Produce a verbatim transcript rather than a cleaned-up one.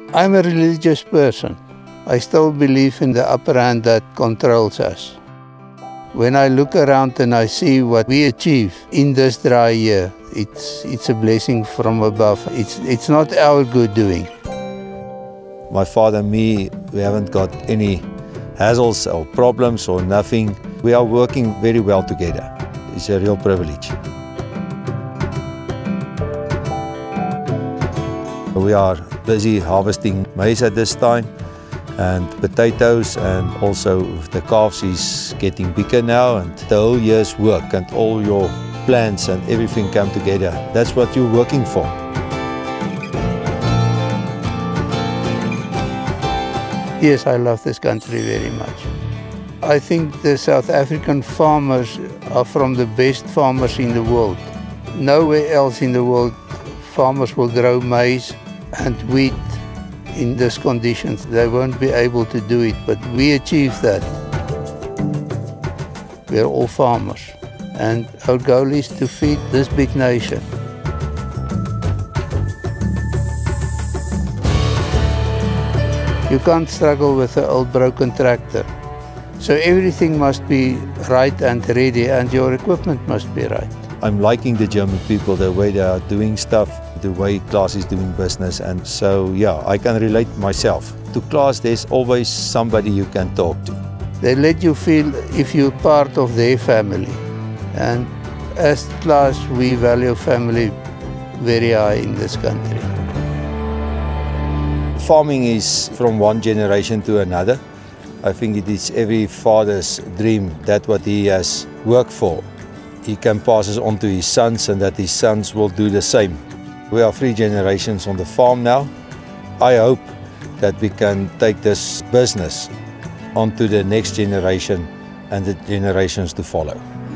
I'm a religious person. I still believe in the upper hand that controls us. When I look around and I see what we achieve in this dry year, it's, it's a blessing from above. It's, it's not our good doing. My father and me, we haven't got any hassles or problems or nothing. We are working very well together. It's a real privilege. We are busy harvesting maize at this time and potatoes, and also the calves is getting bigger now, and the whole year's work and all your plans and everything come together. That's what you're working for. Yes, I love this country very much. I think the South African farmers are from the best farmers in the world. Nowhere else in the world farmers will grow maize and wheat in these conditions. They won't be able to do it, but we achieved that. We are all farmers, and our goal is to feed this big nation. You can't struggle with an old broken tractor. So everything must be right and ready, and your equipment must be right. I'm liking the German people, the way they are doing stuff, the way Klaas is doing business, and so yeah, I can relate myself. To Klaas, there's always somebody you can talk to. They let you feel if you're part of their family, and as Klaas, we value family very high in this country. Farming is from one generation to another. I think it is every father's dream that what he has worked for, he can pass it on to his sons, and that his sons will do the same. We are three generations on the farm now. I hope that we can take this business on to the next generation and the generations to follow.